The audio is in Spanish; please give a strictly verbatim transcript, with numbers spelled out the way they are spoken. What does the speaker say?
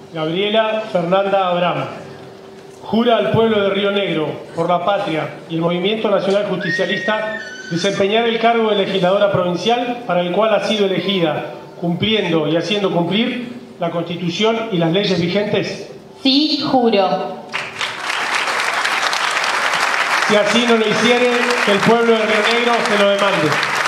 Gabriela Fernanda Abraham, jura al pueblo de Río Negro, por la patria y el Movimiento Nacional Justicialista, desempeñar el cargo de legisladora provincial para el cual ha sido elegida, cumpliendo y haciendo cumplir la Constitución y las leyes vigentes. Sí, juro. Si así no lo hiciere, que el pueblo de Río Negro se lo demande.